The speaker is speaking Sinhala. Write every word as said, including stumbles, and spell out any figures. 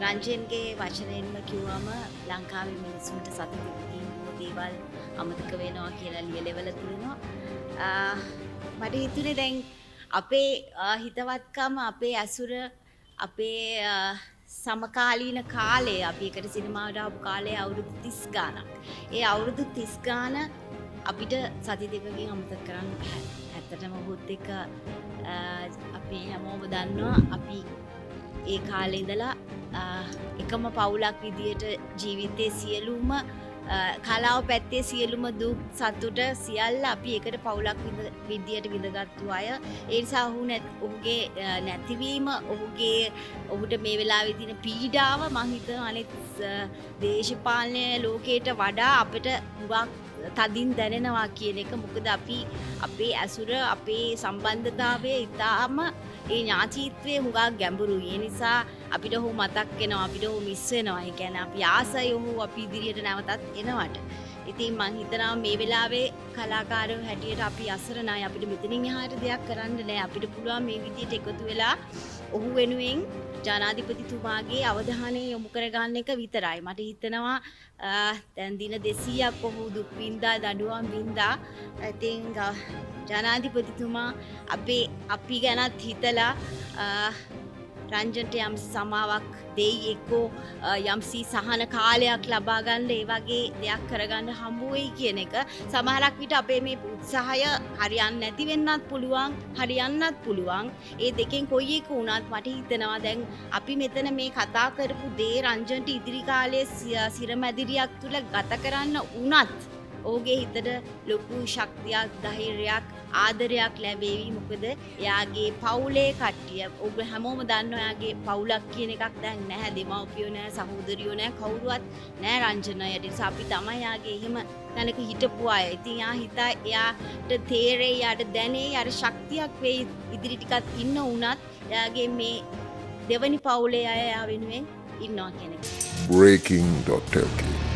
රංජන්ගේ වචනයෙන්ම කිව්වම ලංකාවේ මිනිස්සුන්ට සතුටින් බොහෝ දේවල් අමතක වෙනවා කියලා ලියලෙවල තියෙනවා. මට හිතුනේ දැන් අපේ හිතවත්කම අපේ ඇසුර අපේ සමකාලීන කාලය අපි එකට සිනමාවට ආපු කාලේ අවුරුදු තිස් ගාණක්. ඒ අවුරුදු තිස් ගාණ අපිට සති දෙකකින් අමතක කරන්න බෑ. ඇත්තටම ඔහොත් එක්ක අපි හැමෝම දන්නවා අපි ඒ කාලේ ඉඳලා එකම පවුලක් විදියට ජීවිතයේ සියලුම කලාව පැත්තේ සියලුම දුක් සතුට සියල්ල අපි එකට පවුලක් විදියට විඳගත්තු අය. ඒ නිසා ඔහු ඔහුගේ නැතිවීම ඔහුගේ ඔහුට මේ වෙලාවේ තියෙන පීඩාව මම හිතනවා අනිත් දේශපාලන ලෝකයට වඩා අපිට හුඟක් තදින් දැනෙනවා කියන එක. මොකද අපි අපේ ඇසුර අපේ සම්බන්ධතාවය ඉතාම ඒ ඥාතිත්වයේ හුඟක් ගැඹුරුයි. ඒ නිසා අපිට ඔහු මතක් වෙනවා, අපිට ඔහු මිස් වෙනවා. ඒ කියන්නේ අපි ආසයි ඔහු අපි ඉදිරියට නැවතත් එනවට. ඉතින් මම හිතනවා මේ වෙලාවේ කලාකාරයෝ හැටියට අපි අසරණයි. අපිට මෙතනින් එහාට දෙයක් කරන්න නෑ. අපිට පුළුවන් මේ විදිහට එකතු වෙලා ඔහු වෙනුවෙන් ජනාධිපතිතුමාගේ අවධානය යොමු කරගන්න එක විතරයි. මට හිතෙනවා දැන් දින දෙසීයක් ඔහු දුක් විඳා දඬුවම් විඳා. ඉතින් ජනාධිපතිතුමා අපේ අපි ගැනත් හිතලා රංජන්ට යම් සමාවක් දෙයි එක්කෝ යම්සි සහන කාලයක් ලබා ගන්න ඒ වගේ දෙයක් කරගන්න හම්බ වෙයි කියන එක. සමහරක් විට අපේ මේ උත්සාහය හරියන්නේ නැති වෙන්නත් පුළුවන්, හරියන්නත් පුළුවන්. ඒ දෙකෙන් කොයි එක වුණත් මට හිතෙනවා දැන් අපි මෙතන මේ කතා කරපු දේ රංජන්ට ඉදිරි කාලයේ සිරමැදිරියක් තුල ගත කරන්න වුණත් ඔහුගේ හිතට ලොකු ශක්තියක්, ධෛර්යයක්, ආදරයක් ලැබෙවි. මොකද එයාගේ පවුලේ කට්ටිය ඔබ හැමෝම දන්නවා එයාගේ පවුලක් කියන එකක් දැන් නැහැ. දෙමව්පියෝ නැහැ, සහෝදරියෝ නැහැ, කවුරුවත් නැහැ රංජනයට. ඒ නිසා අපි තමයි එයාගේ එහෙම තැනක හිටපු අය. ඉතින් එයා හිතා එයාට තේරෙයි, එයාට දැනෙයි අර ශක්තියක් වෙයි ඉදිරි ටිකක් ඉන්න උනත් එයාගේ මේ දෙවනි පවුලේ අය එයා වෙනුවෙන් ඉන්නවා කියන එක. breaking dot l k